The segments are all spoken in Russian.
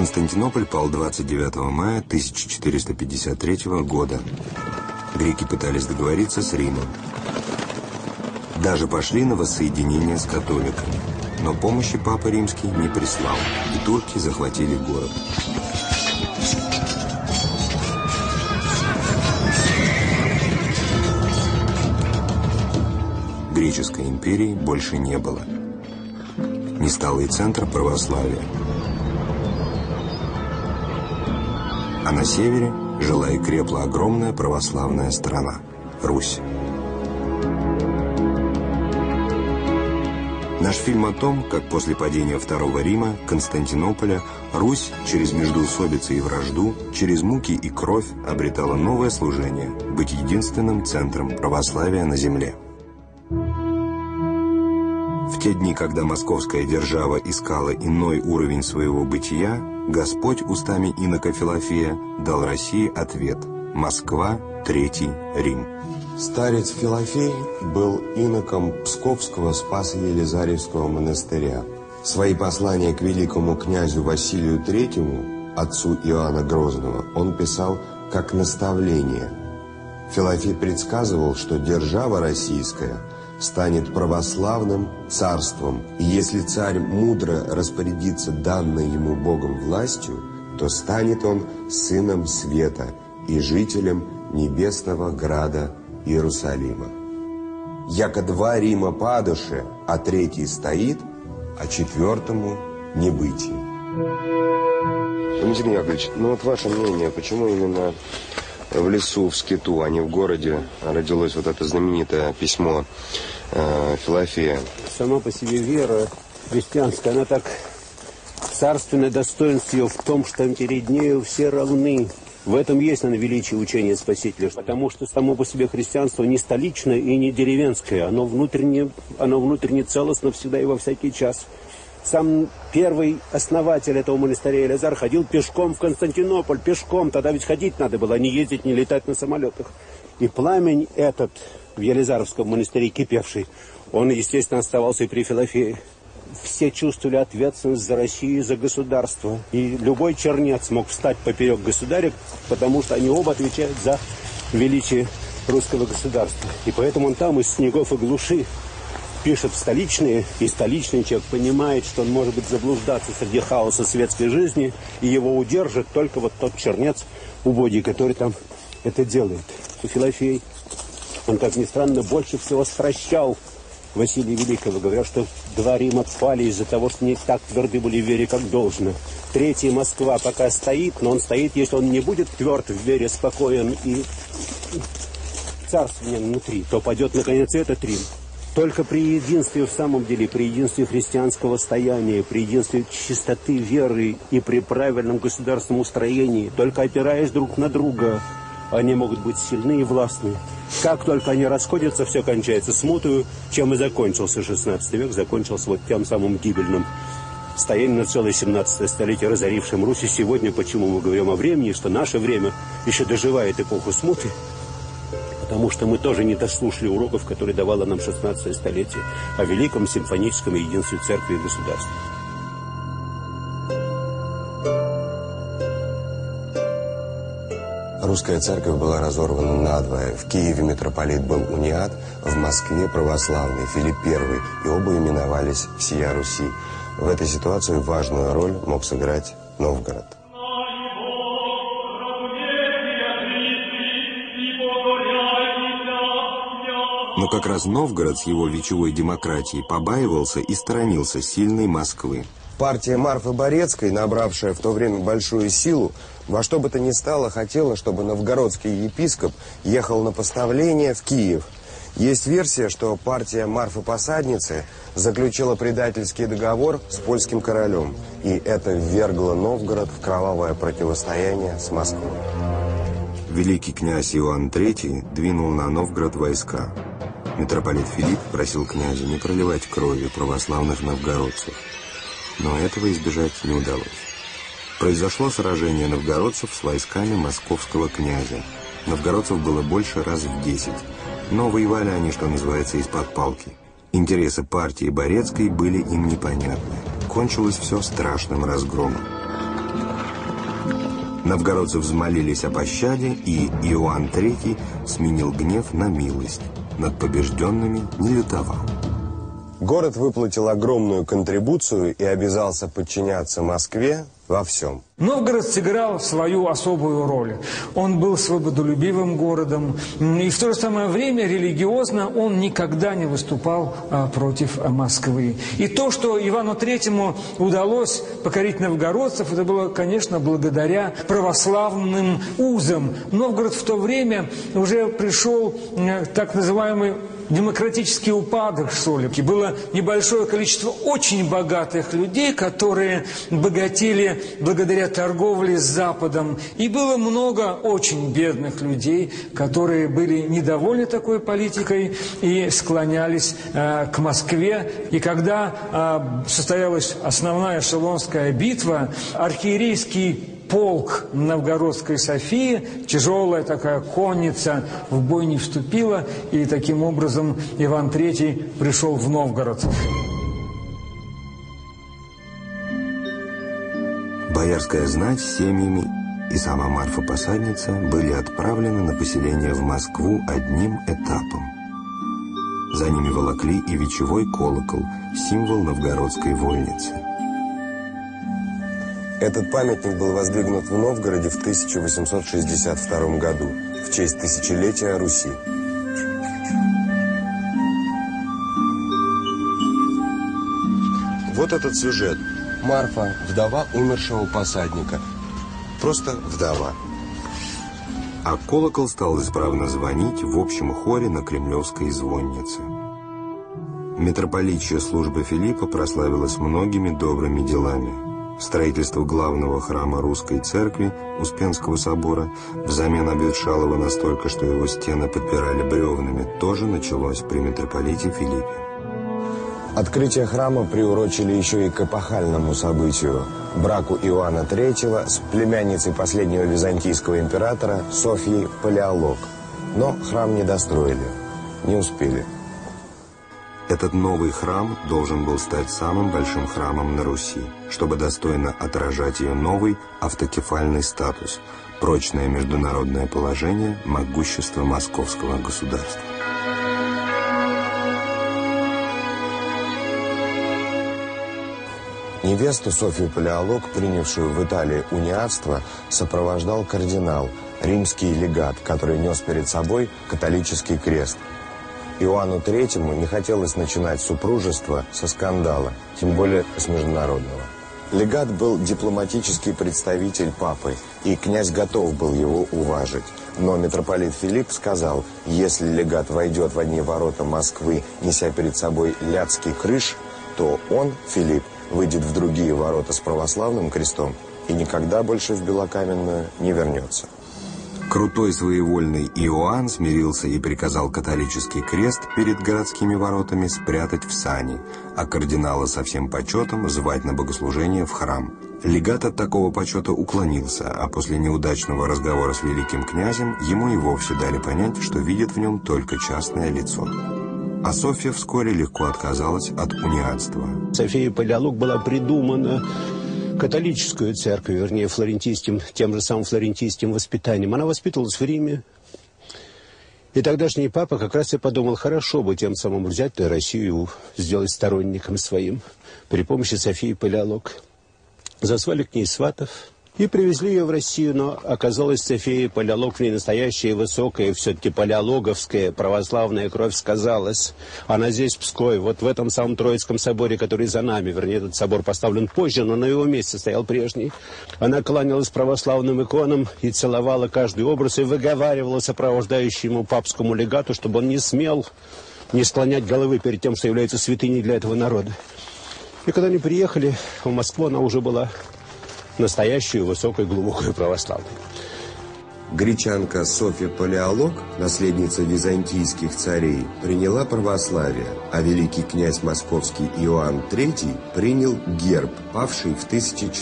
Константинополь пал 29 мая 1453 года. Греки пытались договориться с Римом. Даже пошли на воссоединение с католиками. Но помощи Папа Римский не прислал, и турки захватили город. Греческой империи больше не было. Не стало и центра православия. А на севере жила и крепла огромная православная страна – Русь. Наш фильм о том, как после падения Второго Рима, Константинополя, Русь через междоусобицы и вражду, через муки и кровь обретала новое служение – быть единственным центром православия на земле. В те дни, когда московская держава искала иной уровень своего бытия, Господь устами инока Филофея дал России ответ: Москва, Третий Рим. Старец Филофей был иноком Псковского Спасо-Елизарьевского монастыря. Свои послания к великому князю Василию III, отцу Иоанна Грозного, он писал как наставление. Филофей предсказывал, что держава российская станет православным царством, и если царь мудро распорядится данной ему Богом властью, то станет он сыном света и жителем небесного града Иерусалима. Яко два Рима падаше, а третий стоит, а четвертому не бытие. Валентин Яковлевич, ну вот ваше мнение, почему именно в лесу, в скиту, а не в городе родилось вот это знаменитое письмо Филофея? Сама по себе вера христианская, она так царственное достоинство ее в том, что перед нею все равны. В этом есть, наверное, величие учения Спасителя, потому что само по себе христианство не столичное и не деревенское, оно внутренне целостно всегда и во всякий час. Сам первый основатель этого монастыря Елизар ходил пешком в Константинополь, пешком, тогда ведь ходить надо было, не ездить, не летать на самолетах. И пламень этот в Елизаровском монастыре кипевший, он, естественно, оставался и при Филофее. Все чувствовали ответственность за Россию и за государство. И любой чернец мог встать поперек государя, потому что они оба отвечают за величие русского государства. И поэтому он там из снегов и глуши пишет в столичные, и столичный человек понимает, что он может быть заблуждаться среди хаоса светской жизни, и его удержит только вот тот чернец убогий, который там это делает. И Филофей, он, как ни странно, больше всего стращал Василия Великого, говоря, что два Рима пали из-за того, что не так тверды были в вере, как должно. Третья Москва пока стоит, но он стоит, если он не будет тверд в вере, спокоен и царственен внутри, то падет наконец этот Рим. Только при единстве, в самом деле, при единстве христианского стояния, при единстве чистоты веры и при правильном государственном устроении, только опираясь друг на друга, они могут быть сильны и властны. Как только они расходятся, все кончается смутою, чем и закончился XVI век, закончился вот тем самым гибельным стоянием на целое 17 столетие, разорившим Русь. И сегодня, почему мы говорим о времени, что наше время еще доживает эпоху смуты, потому что мы тоже не дослушали уроков, которые давало нам 16 столетие о великом симфоническом единстве церкви и государства. Русская церковь была разорвана надвое. В Киеве митрополит был униат, в Москве православный Филипп I, и оба именовались всея Руси. В этой ситуации важную роль мог сыграть Новгород. Но как раз Новгород с его вечевой демократией побаивался и сторонился сильной Москвы. Партия Марфы Борецкой, набравшая в то время большую силу, во что бы то ни стало хотела, чтобы новгородский епископ ехал на поставление в Киев. Есть версия, что партия Марфы Посадницы заключила предательский договор с польским королем, и это ввергло Новгород в кровавое противостояние с Москвой. Великий князь Иоанн III двинул на Новгород войска. Митрополит Филипп просил князя не проливать кровью православных новгородцев. Но этого избежать не удалось. Произошло сражение новгородцев с войсками московского князя. Новгородцев было больше раз в 10. Но воевали они, что называется, из-под палки. Интересы партии Борецкой были им непонятны. Кончилось все страшным разгромом. Новгородцы взмолились о пощаде, и Иоанн III сменил гнев на милость. Над побежденными не лютовал. Город выплатил огромную контрибуцию и обязался подчиняться Москве во всем. Новгород сыграл свою особую роль. Он был свободолюбивым городом, и в то же самое время религиозно он никогда не выступал против Москвы. И то, что Ивану Третьему удалось покорить новгородцев, это было, конечно, благодаря православным узам. Новгород в то время уже пришел так называемый демократический упадок, что ли. Было небольшое количество очень богатых людей, которые богатели благодаря торговле с Западом. И было много очень бедных людей, которые были недовольны такой политикой и склонялись к Москве. И когда состоялась основная Шелонская битва, архиерейский полк Новгородской Софии, тяжелая такая конница, в бой не вступила, и таким образом Иван III пришел в Новгород. Боярская знать с семьями и сама Марфа-Посадница были отправлены на поселение в Москву одним этапом. За ними волокли и вечевой колокол, символ новгородской вольницы. Этот памятник был воздвигнут в Новгороде в 1862 году в честь тысячелетия Руси. Вот этот сюжет. Марфа, вдова умершего посадника. Просто вдова. А колокол стал исправно звонить в общем хоре на Кремлевской звоннице. Митрополичья служба Филиппа прославилась многими добрыми делами. Строительство главного храма русской церкви, Успенского собора, взамен обветшалого настолько, что его стены подпирали бревнами, тоже началось при митрополите Филиппе. Открытие храма приурочили еще и к эпохальному событию – браку Иоанна III с племянницей последнего византийского императора Софьей Палеолог. Но храм не достроили, не успели. Этот новый храм должен был стать самым большим храмом на Руси, чтобы достойно отражать ее новый автокефальный статус, прочное международное положение, могущество московского государства. Невесту Софью Палеолог, принявшую в Италии униатство, сопровождал кардинал, римский легат, который нес перед собой католический крест. Иоанну III не хотелось начинать супружество со скандала, тем более с международного. Легат был дипломатический представитель папы, и князь готов был его уважить. Но митрополит Филипп сказал, если легат войдет в одни ворота Москвы, неся перед собой ляцкий крыш, то он, Филипп, выйдет в другие ворота с православным крестом и никогда больше в Белокаменную не вернется. Крутой своевольный Иоанн смирился и приказал католический крест перед городскими воротами спрятать в сани, а кардинала со всем почетом звать на богослужение в храм. Легат от такого почета уклонился, а после неудачного разговора с великим князем ему и вовсе дали понять, что видят в нем только частное лицо. А Софья вскоре легко отказалась от униатства. София Палеолог была придумана католическую церковь, вернее, тем же самым флорентийским воспитанием. Она воспитывалась в Риме. И тогдашний папа как раз и подумал, хорошо бы тем самым взять Россию, сделать сторонником своим при помощи Софии Палеолог. Зазвали к ней сватов и привезли ее в Россию, но оказалось, София Палеолог в ней настоящая, высокая, все-таки палеологовская православная кровь сказалась. Она здесь, в Пскове, вот в этом самом Троицком соборе, который за нами, вернее, этот собор поставлен позже, но на его месте стоял прежний. Она кланялась православным иконам и целовала каждый образ, и выговаривала сопровождающему папскому легату, чтобы он не смел не склонять головы перед тем, что является святыней для этого народа. И когда они приехали в Москву, она уже была настоящую, высокую, глубокую православную. Гречанка Софья Палеолог, наследница византийских царей, приняла православие, а великий князь московский Иоанн III принял герб, павший в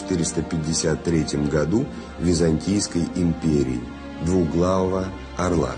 1453 году Византийской империи, двуглавого орла.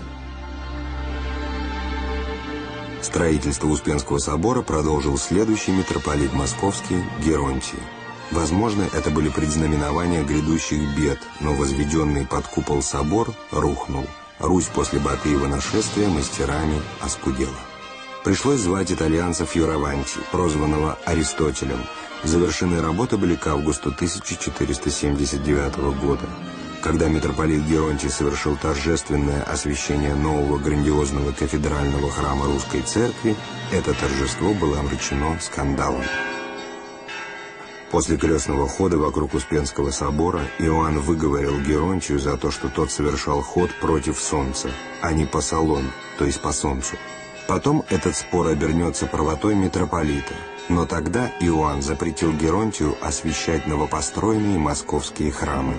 Строительство Успенского собора продолжил следующий митрополит московский Геронтий. Возможно, это были предзнаменования грядущих бед, но возведенный под купол собор рухнул. Русь после Батыева нашествия мастерами оскудела. Пришлось звать итальянца Фьораванти, прозванного Аристотелем. Завершены работы были к августу 1479 года. Когда митрополит Геронтий совершил торжественное освящение нового грандиозного кафедрального храма Русской Церкви, это торжество было омрачено скандалом. После крестного хода вокруг Успенского собора Иоанн выговорил Геронтию за то, что тот совершал ход против солнца, а не по солон, то есть по солнцу. Потом этот спор обернется правотой митрополита, но тогда Иоанн запретил Геронтию освящать новопостроенные московские храмы.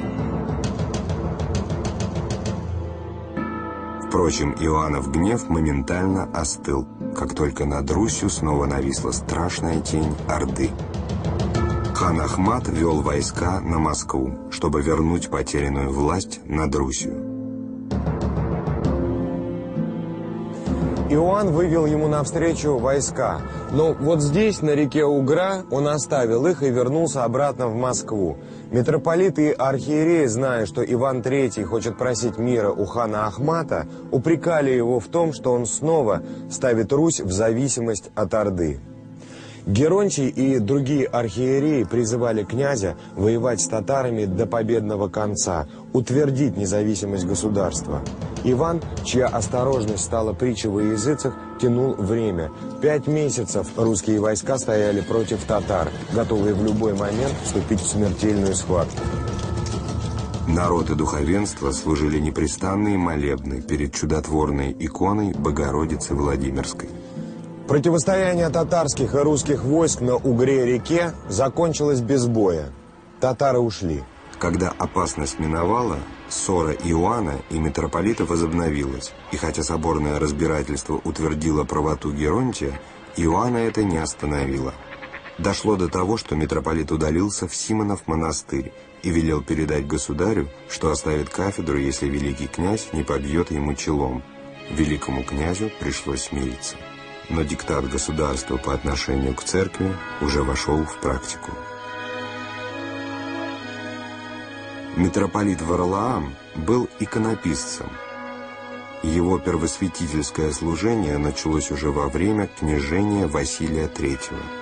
Впрочем, Иоаннов гнев моментально остыл, как только над Русью снова нависла страшная тень Орды. Хан Ахмат вел войска на Москву, чтобы вернуть потерянную власть над Русью. Иоанн вывел ему навстречу войска, но вот здесь, на реке Угра, он оставил их и вернулся обратно в Москву. Митрополит и архиереи, зная, что Иван III хочет просить мира у хана Ахмата, упрекали его в том, что он снова ставит Русь в зависимость от Орды. Геронтий и другие архиереи призывали князя воевать с татарами до победного конца, утвердить независимость государства. Иван, чья осторожность стала притчей во языцах, тянул время. 5 месяцев русские войска стояли против татар, готовые в любой момент вступить в смертельную схватку. Народ и духовенство служили непрестанные молебны перед чудотворной иконой Богородицы Владимирской. Противостояние татарских и русских войск на Угре-реке закончилось без боя. Татары ушли. Когда опасность миновала, ссора Иоанна и митрополита возобновилась, и хотя соборное разбирательство утвердило правоту Геронтия, Иоанна это не остановило. Дошло до того, что митрополит удалился в Симонов монастырь и велел передать государю, что оставит кафедру, если великий князь не побьет ему челом. Великому князю пришлось смириться. Но диктат государства по отношению к церкви уже вошел в практику. Митрополит Варлаам был иконописцем. Его первосвятительское служение началось уже во время княжения Василия III.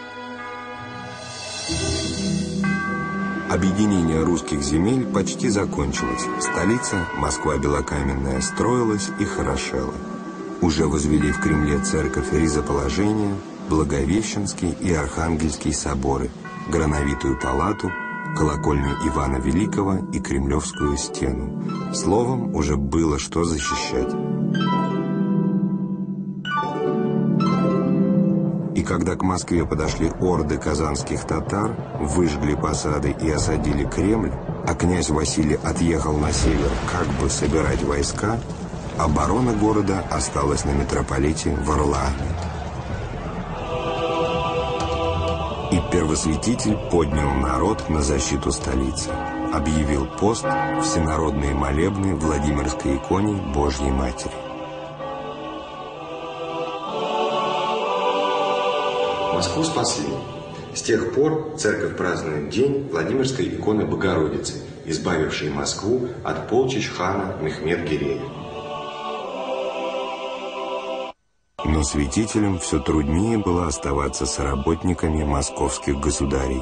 Объединение русских земель почти закончилось. Столица, Москва белокаменная, строилась и хорошела. Уже возвели в Кремле церковь Ризоположения, Благовещенский и Архангельский соборы, Грановитую палату, колокольню Ивана Великого и Кремлевскую стену. Словом, уже было что защищать. И когда к Москве подошли орды казанских татар, выжгли посады и осадили Кремль, а князь Василий отъехал на север, как бы собирать войска, оборона города осталась на митрополите Варлааме. И первосвятитель поднял народ на защиту столицы, объявил пост, всенародные молебны Владимирской иконе Божьей Матери. Москву спасли. С тех пор церковь празднует день Владимирской иконы Богородицы, избавившей Москву от полчищ хана Мехмед-Гирея. Но святителям все труднее было оставаться соработниками московских государей.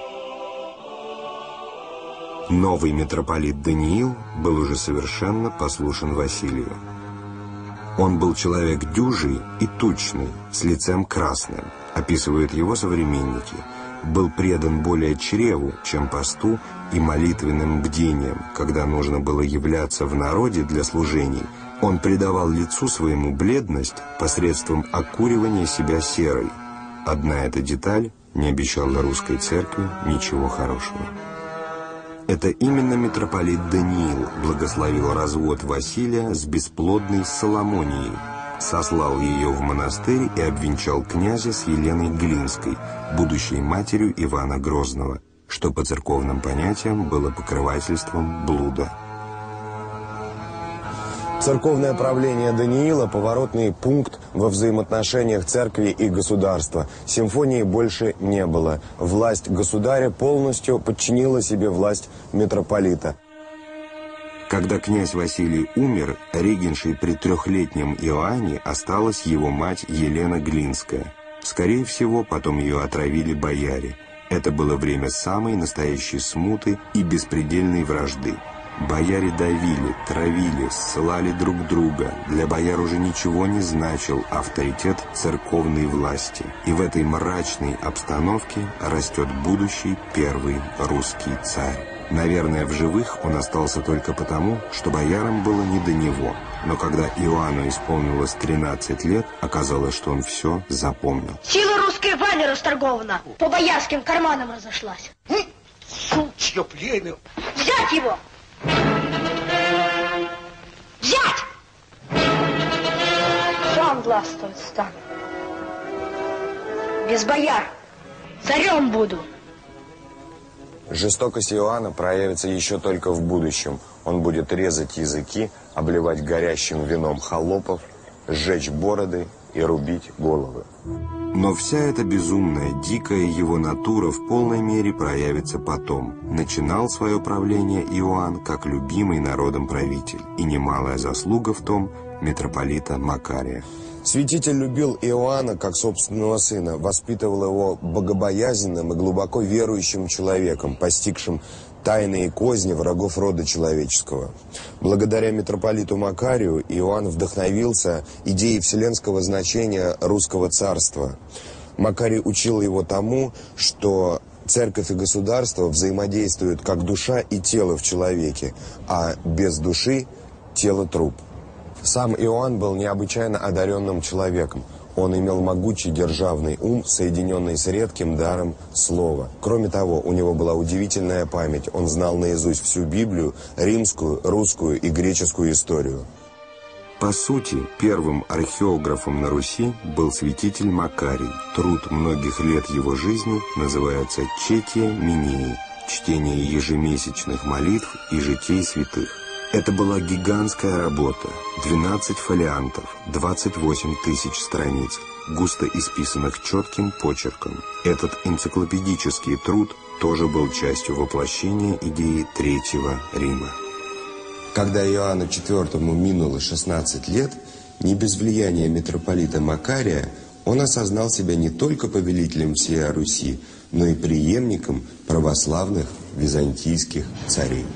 Новый митрополит Даниил был уже совершенно послушен Василию. Он был человек дюжий и тучный, с лицем красным, описывают его современники. Был предан более чреву, чем посту и молитвенным бдениям, когда нужно было являться в народе для служений. Он придавал лицу своему бледность посредством окуривания себя серой. Одна эта деталь не обещала русской церкви ничего хорошего. Это именно митрополит Даниил благословил развод Василия с бесплодной Соломонией, сослал ее в монастырь и обвенчал князя с Еленой Глинской, будущей матерью Ивана Грозного, что по церковным понятиям было покрывательством блуда. Церковное правление Даниила – поворотный пункт во взаимоотношениях церкви и государства. Симфонии больше не было. Власть государя полностью подчинила себе власть митрополита. Когда князь Василий умер, регеншей при 3-летнем Иоанне осталась его мать Елена Глинская. Скорее всего, потом ее отравили бояре. Это было время самой настоящей смуты и беспредельной вражды. Бояре давили, травили, ссылали друг друга. Для бояр уже ничего не значил авторитет церковной власти. И в этой мрачной обстановке растет будущий первый русский царь. Наверное, в живых он остался только потому, что боярам было не до него. Но когда Иоанну исполнилось 13 лет, оказалось, что он все запомнил. Сила русской Ваня расторгована, по боярским карманам разошлась. Сучье племя! Взять его! Взять! Сам властвовать стану. Без бояр. Царем буду. Жестокость Иоанна проявится еще только в будущем. Он будет резать языки, обливать горящим вином холопов, сжечь бороды и рубить головы. Но вся эта безумная, дикая его натура в полной мере проявится потом. Начинал свое правление Иоанн как любимый народом правитель, и немалая заслуга в том митрополита Макария. Святитель любил Иоанна как собственного сына, воспитывал его богобоязненным и глубоко верующим человеком, постигшим тайные козни врагов рода человеческого. Благодаря митрополиту Макарию Иоанн вдохновился идеей вселенского значения русского царства. Макарий учил его тому, что церковь и государство взаимодействуют как душа и тело в человеке, а без души тело труп. Сам Иоанн был необычайно одаренным человеком. Он имел могучий державный ум, соединенный с редким даром слова. Кроме того, у него была удивительная память. Он знал наизусть всю Библию, римскую, русскую и греческую историю. По сути, первым археографом на Руси был святитель Макарий. Труд многих лет его жизни называется «Четия Минеи» – чтение ежемесячных молитв и житий святых. Это была гигантская работа, 12 фолиантов, 28 тысяч страниц, густо исписанных четким почерком. Этот энциклопедический труд тоже был частью воплощения идеи Третьего Рима. Когда Иоанну IV минуло 16 лет, не без влияния митрополита Макария, он осознал себя не только повелителем всей Руси, но и преемником православных византийских царей.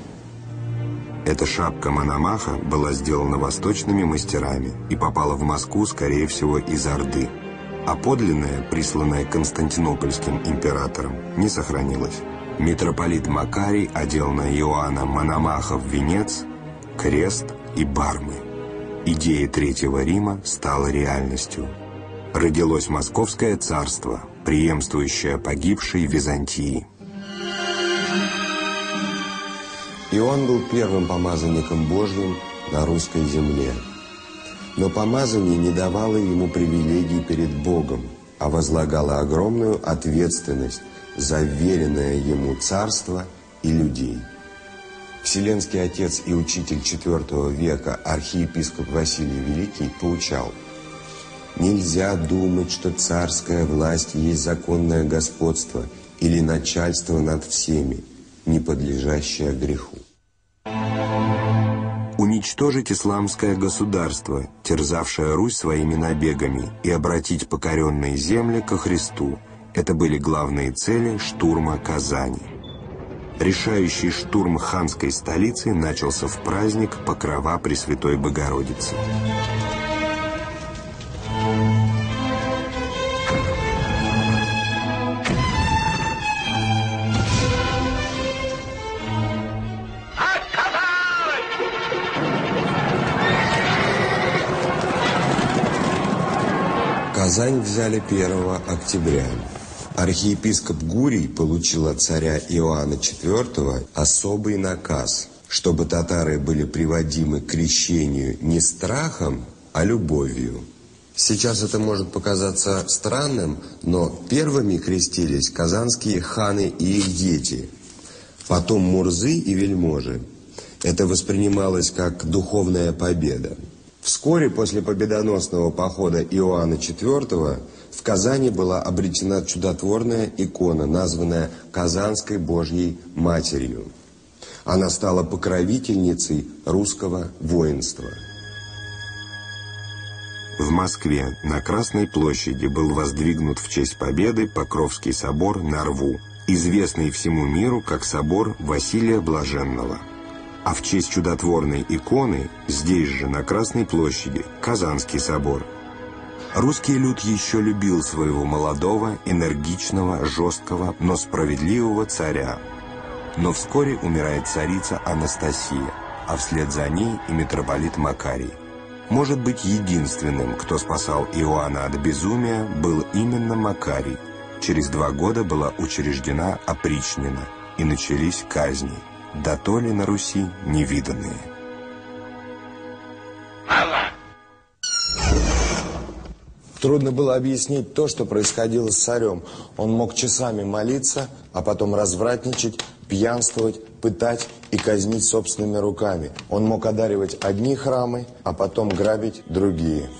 Эта шапка Мономаха была сделана восточными мастерами и попала в Москву, скорее всего, из Орды. А подлинная, присланная Константинопольским императором, не сохранилась. Митрополит Макарий одел на Иоанна Мономахов венец, крест и бармы. Идея Третьего Рима стала реальностью. Родилось Московское царство, преемствующее погибшей Византии. Иоанн был первым помазанником Божьим на русской земле. Но помазание не давало ему привилегий перед Богом, а возлагало огромную ответственность за веренное ему царство и людей. Вселенский отец и учитель IV века архиепископ Василий Великий поучал: «Нельзя думать, что царская власть есть законное господство или начальство над всеми, не подлежащее греху». Уничтожить исламское государство, терзавшее Русь своими набегами, и обратить покоренные земли ко Христу – это были главные цели штурма Казани. Решающий штурм ханской столицы начался в праздник Покрова Пресвятой Богородицы. Казань взяли 1 октября. Архиепископ Гурий получил от царя Иоанна IV особый наказ, чтобы татары были приводимы к крещению не страхом, а любовью. Сейчас это может показаться странным, но первыми крестились казанские ханы и их дети, потом мурзы и вельможи. Это воспринималось как духовная победа. Вскоре после победоносного похода Иоанна IV в Казани была обретена чудотворная икона, названная Казанской Божьей Матерью. Она стала покровительницей русского воинства. В Москве на Красной площади был воздвигнут в честь победы Покровский собор на Рву, известный всему миру как собор Василия Блаженного. А в честь чудотворной иконы здесь же, на Красной площади, Казанский собор. Русский люд еще любил своего молодого, энергичного, жесткого, но справедливого царя. Но вскоре умирает царица Анастасия, а вслед за ней и митрополит Макарий. Может быть, единственным, кто спасал Иоанна от безумия, был именно Макарий. Через 2 года была учреждена опричнина, и начались казни, да то ли на Руси невиданные. Трудно было объяснить то, что происходило с царем. Он мог часами молиться, а потом развратничать, пьянствовать, пытать и казнить собственными руками. Он мог одаривать одни храмы, а потом грабить другие.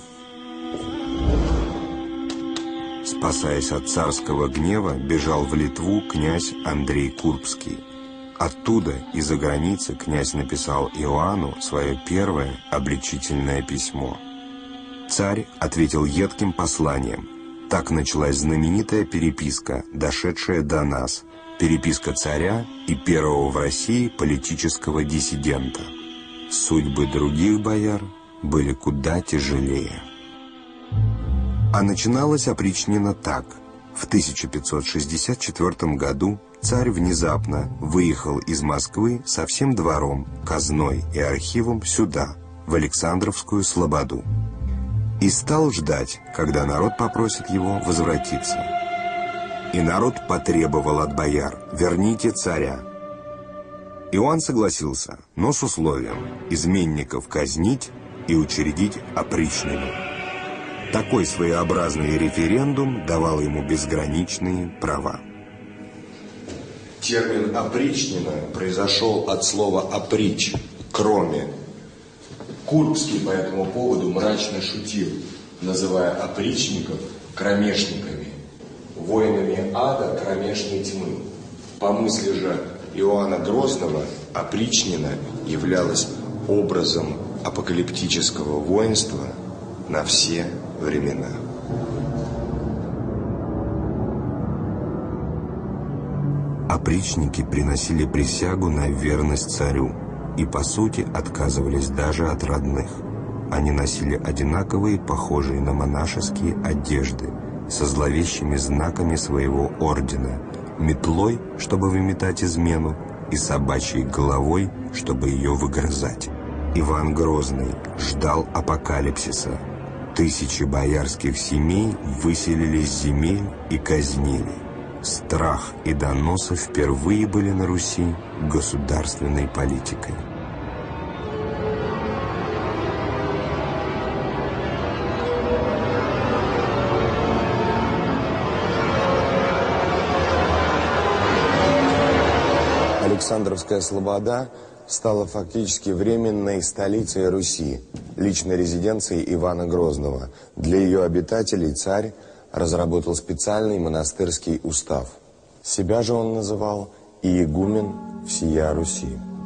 Спасаясь от царского гнева, бежал в Литву князь Андрей Курбский. Оттуда, из-за границы, князь написал Иоанну свое первое обличительное письмо. Царь ответил едким посланием. Так началась знаменитая переписка, дошедшая до нас. Переписка царя и первого в России политического диссидента. Судьбы других бояр были куда тяжелее. А начиналась опричнина так. В 1564 году царь внезапно выехал из Москвы со всем двором, казной и архивом сюда, в Александровскую слободу. И стал ждать, когда народ попросит его возвратиться. И народ потребовал от бояр: «Верните царя». Иоанн согласился, но с условием изменников казнить и учредить опричнину. Такой своеобразный референдум давал ему безграничные права. Термин «опричнина» произошел от слова «опричь» – «кроме». Курбский по этому поводу мрачно шутил, называя опричников кромешниками, воинами ада кромешной тьмы. По мысли же Иоанна Грозного, опричнина являлась образом апокалиптического воинства на все времена. Опричники приносили присягу на верность царю и, по сути, отказывались даже от родных. Они носили одинаковые, похожие на монашеские одежды, со зловещими знаками своего ордена, метлой, чтобы выметать измену, и собачьей головой, чтобы ее выгрызать. Иван Грозный ждал апокалипсиса. Тысячи боярских семей выселились с земель и казнили. Страх и доносы впервые были на Руси государственной политикой. Александровская слобода стала фактически временной столицей Руси, личной резиденцией Ивана Грозного. Для ее обитателей царь разработал специальный монастырский устав. Себя же он называл «Иегумен всея Руси».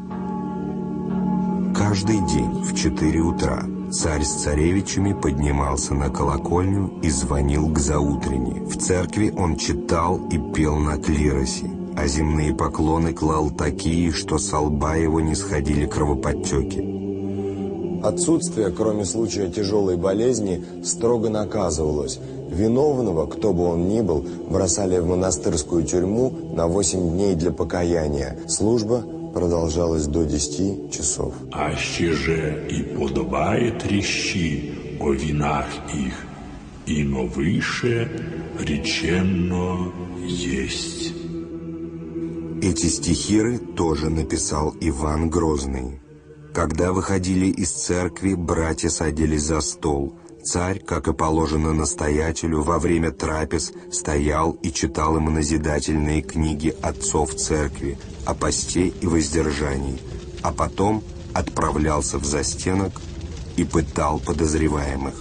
Каждый день в 4 утра царь с царевичами поднимался на колокольню и звонил к заутренне. В церкви он читал и пел на клиросе, а земные поклоны клал такие, что со лба его не сходили кровоподтеки. Отсутствие, кроме случая тяжелой болезни, строго наказывалось. Виновного, кто бы он ни был, бросали в монастырскую тюрьму на 8 дней для покаяния. Служба продолжалась до 10 часов. Аще же и подобает речи о винах их, ино выше реченно есть. Эти стихиры тоже написал Иван Грозный. Когда выходили из церкви, братья садились за стол. Царь, как и положено настоятелю, во время трапез стоял и читал им назидательные книги отцов церкви о посте и воздержании. а потом отправлялся в застенок и пытал подозреваемых.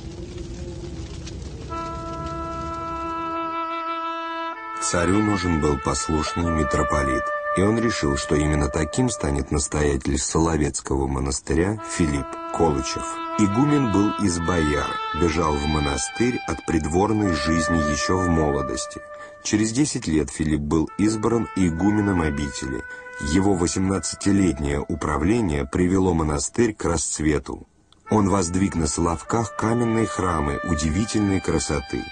Царю нужен был послушный митрополит, и он решил, что именно таким станет настоятель Соловецкого монастыря Филипп Колычев. Игумен был из бояр, бежал в монастырь от придворной жизни еще в молодости. Через 10 лет Филипп был избран игуменом обители. Его 18-летнее управление привело монастырь к расцвету. Он воздвиг на Соловках каменные храмы удивительной красоты.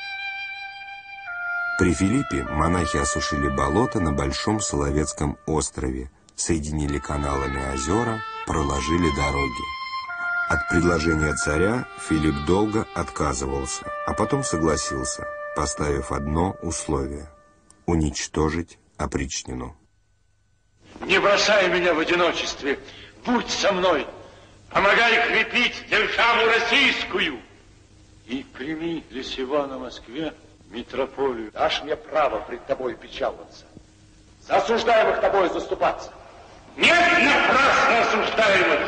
При Филиппе монахи осушили болото на Большом Соловецком острове, соединили каналами озера, проложили дороги. От предложения царя Филипп долго отказывался, а потом согласился, поставив одно условие – уничтожить опричнину. Не бросай меня в одиночестве, будь со мной, помогай крепить державу российскую. И прими для сего на Москве митрополию. Дашь мне право пред тобой печаловаться, за осуждаемых тобой заступаться. Нет напрасно осуждаемых.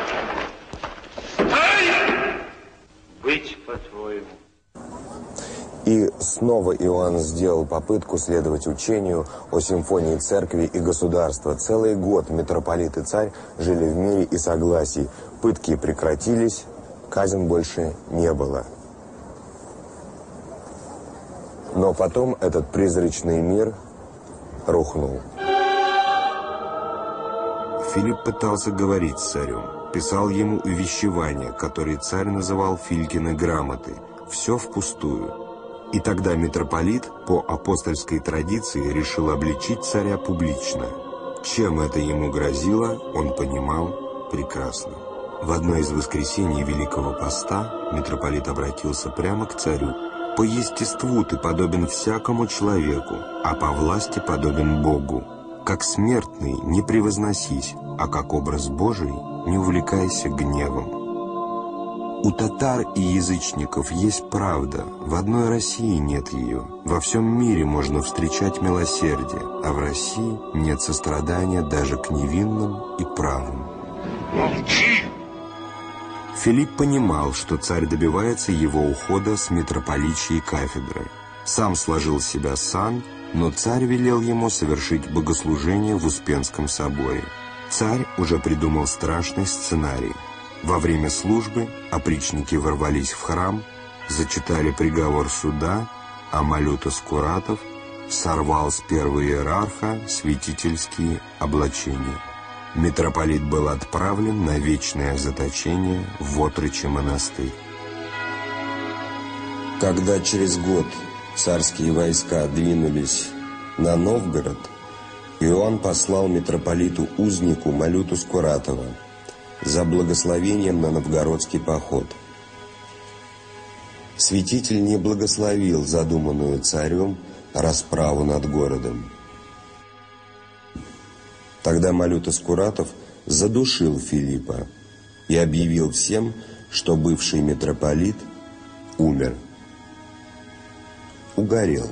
Стой! Быть по-твоему. И снова Иоанн сделал попытку следовать учению о симфонии церкви и государства. Целый год митрополит и царь жили в мире и согласии. Пытки прекратились, казнь больше не было. Но потом этот призрачный мир рухнул. Филипп пытался говорить с царем, писал ему увещевания, которые царь называл Филькины грамоты. Все впустую. И тогда митрополит по апостольской традиции решил обличить царя публично. Чем это ему грозило, он понимал прекрасно. В одно из воскресений Великого Поста митрополит обратился прямо к царю. «По естеству ты подобен всякому человеку, а по власти подобен Богу. Как смертный не превозносись, а как образ Божий не увлекайся гневом. У татар и язычников есть правда, в одной России нет ее. Во всем мире можно встречать милосердие, а в России нет сострадания даже к невинным и правым». Молчи! Филипп понимал, что царь добивается его ухода с митрополичьей кафедры. Сам сложил с себя сан, но царь велел ему совершить богослужение в Успенском соборе. Царь уже придумал страшный сценарий. Во время службы опричники ворвались в храм, зачитали приговор суда, а Малюта Скуратов сорвал с первого иерарха святительские облачения. Митрополит был отправлен на вечное заточение в Отрочий монастырь. Когда через год царские войска двинулись на Новгород, Иоанн послал митрополиту-узнику Малюту Скуратова за благословением на новгородский поход. Святитель не благословил задуманную царем расправу над городом. Тогда Малюта Скуратов задушил Филиппа и объявил всем, что бывший митрополит умер. Угорел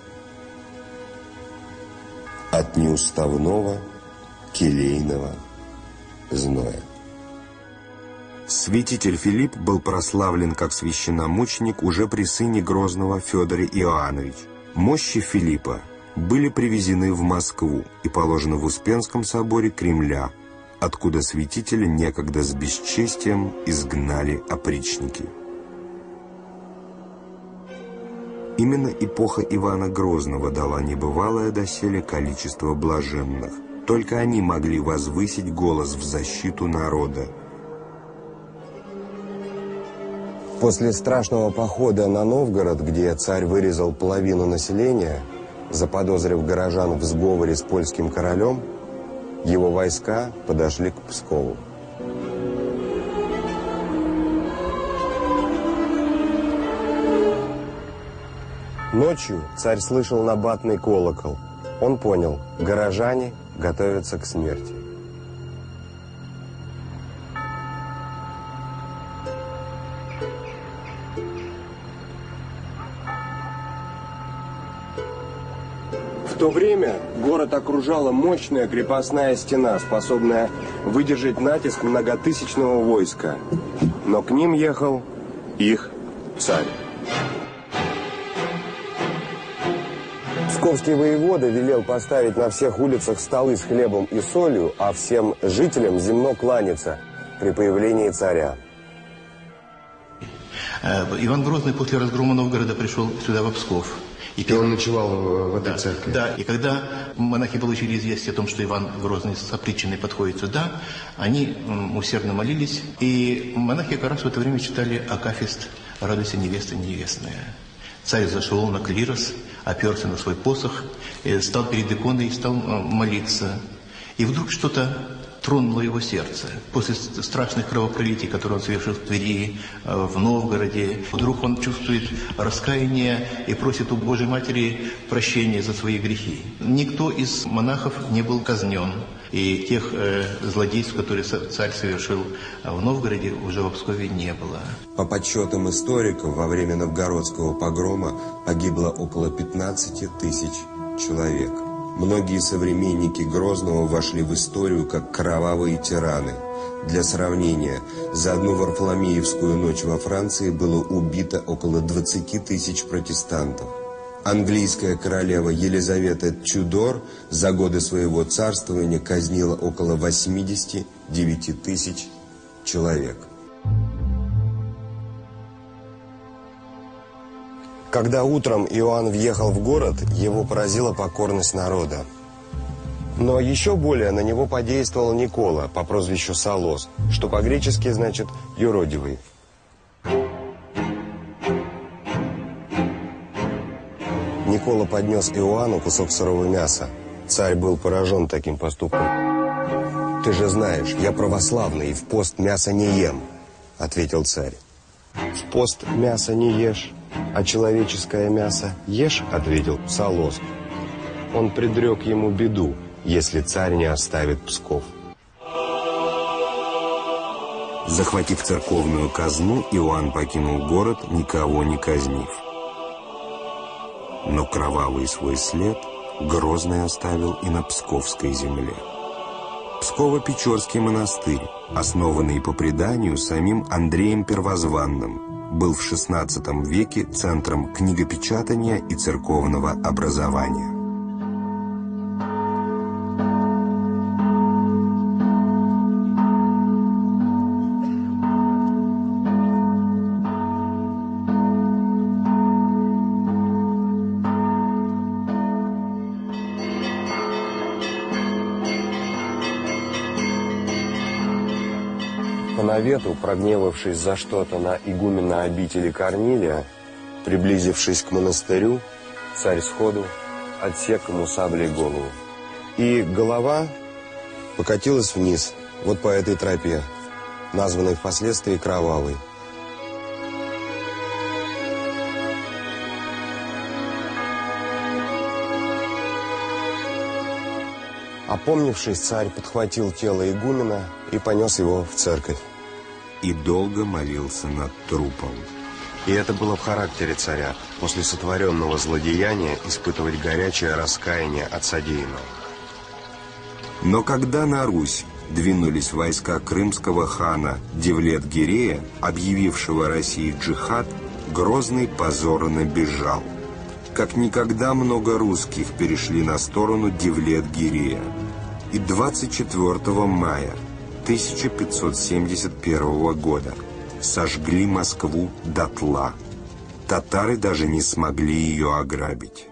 от неуставного келейного зноя. Святитель Филипп был прославлен как священномученик уже при сыне Грозного Федоре Иоанновиче. Мощи Филиппа были привезены в Москву и положены в Успенском соборе Кремля, откуда святителя некогда с бесчестием изгнали опричники. Именно эпоха Ивана Грозного дала небывалое доселе количество блаженных. Только они могли возвысить голос в защиту народа. После страшного похода на Новгород, где царь вырезал половину населения, заподозрив горожан в сговоре с польским королем, его войска подошли к Пскову. Ночью царь слышал набатный колокол. Он понял, горожане готовятся к смерти. В то время город окружала мощная крепостная стена, способная выдержать натиск многотысячного войска. Но к ним ехал их царь. Псковский воевода велел поставить на всех улицах столы с хлебом и солью, а всем жителям земно кланяться при появлении царя. Иван Грозный после разгрома Новгорода пришел сюда, в Псков. И он ночевал в этой церкви? Да, и когда монахи получили известие о том, что Иван Грозный с опричниной подходит сюда, они усердно молились, и монахи как раз в это время читали акафист «Радуйся, невеста невестная». Царь зашел на клирос, оперся на свой посох, стал перед иконой и стал молиться. И вдруг что-то тронуло его сердце. После страшных кровопролитий, которые он совершил в Твери, в Новгороде, вдруг он чувствует раскаяние и просит у Божьей Матери прощения за свои грехи. Никто из монахов не был казнен. И тех злодейств, которые царь совершил в Новгороде, уже в Пскове не было. По подсчетам историков, во время новгородского погрома погибло около 15 тысяч человек. Многие современники Грозного вошли в историю как кровавые тираны. Для сравнения, за одну Варфоломеевскую ночь во Франции было убито около 20 тысяч протестантов. Английская королева Елизавета Тюдор за годы своего царствования казнила около 89 тысяч человек. Когда утром Иоанн въехал в город, его поразила покорность народа. Но еще более на него подействовал Никола по прозвищу Салос, что по-гречески значит «юродивый». Никола поднес Иоанну кусок сырого мяса. Царь был поражен таким поступком. «Ты же знаешь, я православный и в пост мясо не ем», — ответил царь. «В пост мясо не ешь, а человеческое мясо ешь», — ответил Салос. Он предрек ему беду, если царь не оставит Псков. Захватив церковную казну, Иоанн покинул город, никого не казнив. Но кровавый свой след Грозный оставил и на Псковской земле. Псково-Печорский монастырь, основанный по преданию самим Андреем Первозванным, был в XVI веке центром книгопечатания и церковного образования. По навету, прогневавшись за что-то на игумена обители Корнилия, приблизившись к монастырю, царь сходу отсек ему саблей голову. И голова покатилась вниз, вот по этой тропе, названной впоследствии Кровавой. Опомнившись, царь подхватил тело игумена и понес его в церковь. И долго молился над трупом. И это было в характере царя, после сотворенного злодеяния испытывать горячее раскаяние от содеянного. Но когда на Русь двинулись войска крымского хана Девлет-Гирея, объявившего России джихад, Грозный позорно бежал. Как никогда много русских перешли на сторону Девлет-Гирея. И 24 мая 1571 года сожгли Москву дотла. Татары даже не смогли ее ограбить.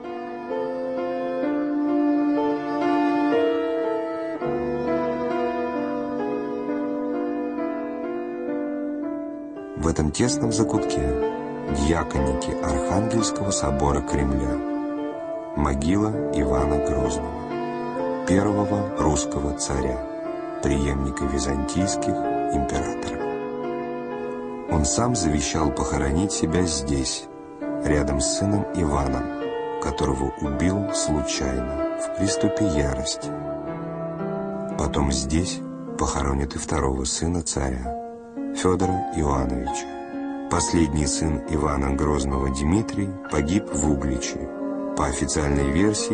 В этом тесном закутке дьяконики Архангельского собора Кремля. Могила Ивана Грозного, первого русского царя, преемника византийских императоров. Он сам завещал похоронить себя здесь, рядом с сыном Иваном, которого убил случайно в приступе ярости. Потом здесь похоронит и второго сына царя, Федора Иоановича. Последний сын Ивана Грозного, Дмитрий, погиб в Угличе. По официальной версии,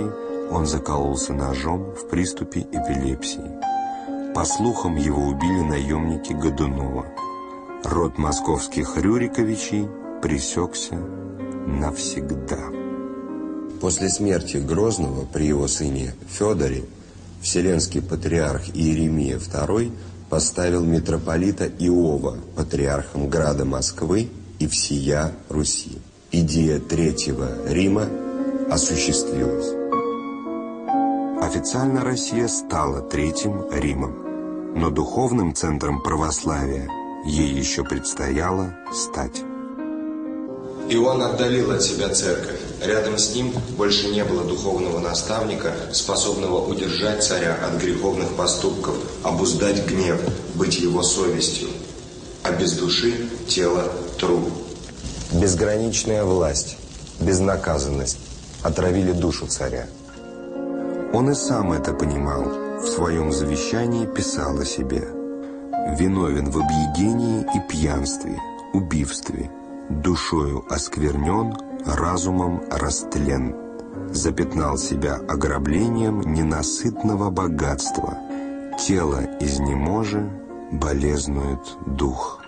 он закололся ножом в приступе эпилепсии. По слухам, его убили наемники Годунова. Род московских Рюриковичей пресекся навсегда. После смерти Грозного при его сыне Федоре Вселенский патриарх Иеремия II поставил митрополита Иова патриархом града Москвы и всея Руси. Идея Третьего Рима осуществилась. Официально Россия стала Третьим Римом, но духовным центром православия ей еще предстояло стать. И он отдалил от себя церковь. Рядом с ним больше не было духовного наставника, способного удержать царя от греховных поступков, обуздать гнев, быть его совестью. А без души тело труп. Безграничная власть, безнаказанность отравили душу царя. Он и сам это понимал. В своем завещании писал о себе: «Виновен в объедении и пьянстве, убийстве, душою осквернен, разумом растлен, запятнал себя ограблением ненасытного богатства, тело изнеможе, болезнует дух».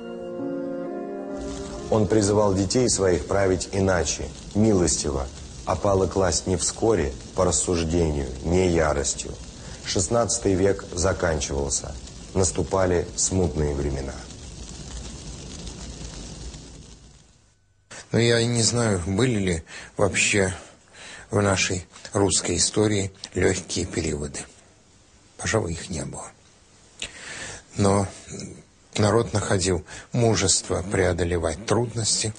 Он призывал детей своих править иначе, милостиво, а пало класть не вскоре, по рассуждению, не яростью. 16 век заканчивался, наступали смутные времена. Но я не знаю, были ли вообще в нашей русской истории легкие периоды. Пожалуй, их не было. Но народ находил мужество преодолевать трудности,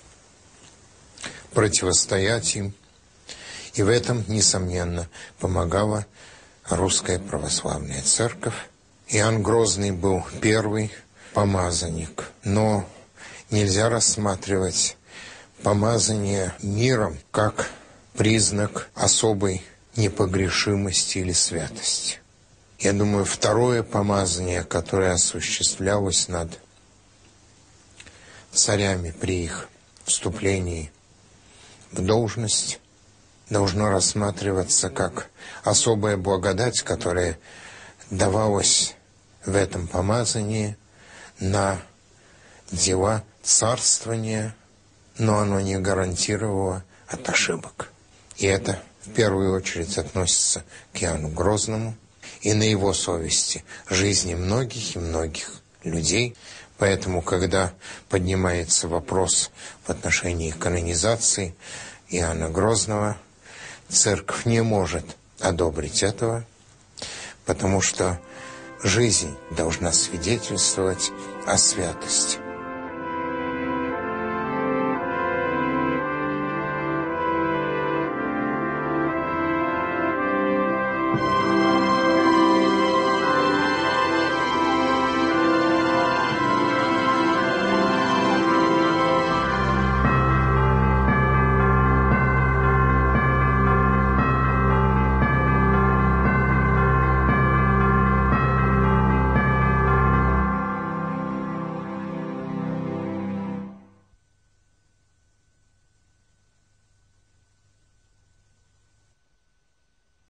противостоять им. И в этом, несомненно, помогала русская православная церковь. Иоанн Грозный был первый помазанник, но нельзя рассматривать помазание миром как признак особой непогрешимости или святости. Я думаю, второе помазание, которое осуществлялось над царями при их вступлении в должность, должно рассматриваться как особая благодать, которая давалась в этом помазании на дела царствования, но оно не гарантировало от ошибок. И это в первую очередь относится к Иоанну Грозному и на его совести жизни многих и многих людей. Поэтому, когда поднимается вопрос в отношении канонизации Иоанна Грозного, церковь не может одобрить этого, потому что жизнь должна свидетельствовать о святости.